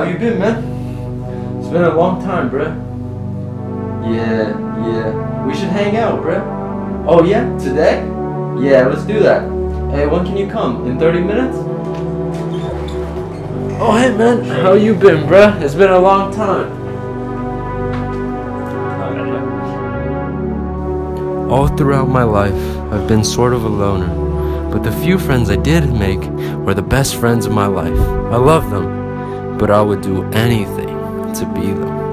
you been, man? It's been a long time, bruh. Yeah. We should hang out, bruh. Oh yeah? Today? Yeah, let's do that. Hey, when can you come? In 30 minutes? Oh hey man, how you been, bruh? It's been a long time. All throughout my life, I've been sort of a loner, but the few friends I did make were the best friends of my life. I love them, but I would do anything to be them.